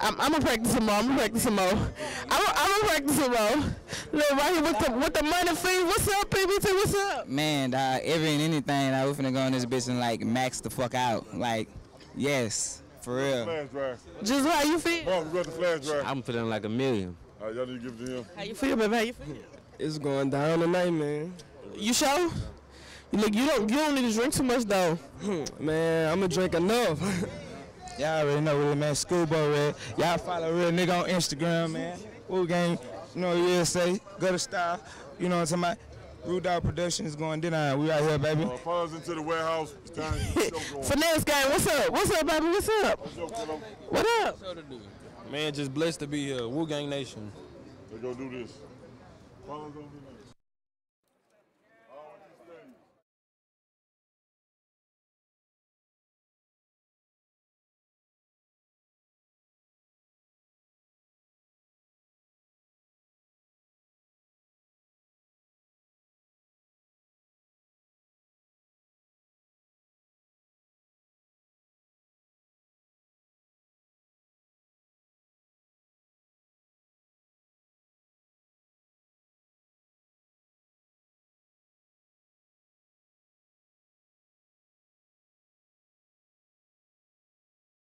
I'm gonna practice some more. I'm gonna practice some more. I'm gonna practice some more. Look right here with the money fee. What's up, PBT? What's up? Man, dog, every and anything, we finna go on this bitch and like max the fuck out. Like, yes, for real. Flash drive. Just how you feel? Mom, we got the flash drive. I'm feeling like $1 million. All right, y'all need to give it to him. How you feel, baby? How you feel? It's going down tonight, man. You sure? Look, you don't need to drink too much though. Man, I'm gonna drink enough. Y'all already know what it, man. Schoolboy Red. Y'all follow Real Nigga on Instagram, man. Wu Gang, you know what you say. Go to style. You know what I'm talking about? Rude Dog Productions going down. We out here, baby. Follow us into the warehouse. It's time to get the show going. Finesse Gang, what's up? What's up, baby? What's up? What up? Man, just blessed to be here. Wu Gang Nation. Let's go do this. Follow us over